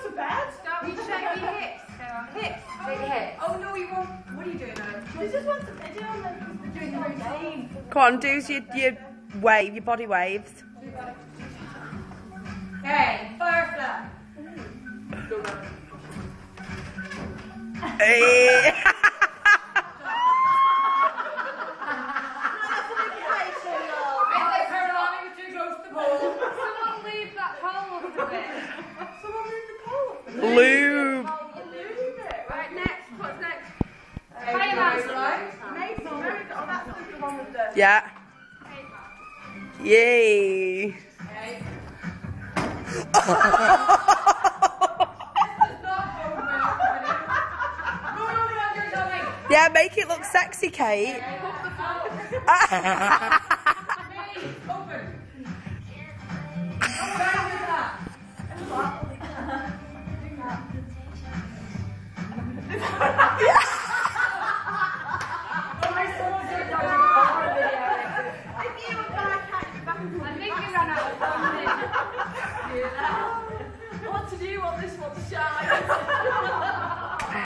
to bed. Don't you shake your hips? Hips. Shake your hips. Oh no, you won't. What are you doing now? They just want the video and then we're doing the routine. Come on, do your wave, your body waves. Okay, firefly. Hey. Someone leave that pole up a bit. Someone move the pole. Lube. Right, next. What's next? Hey, Mason, there we go. Oh, that's the one with the... Yeah. Yay. Okay. Yeah, make it look sexy, Kate. What to do on this one, shine?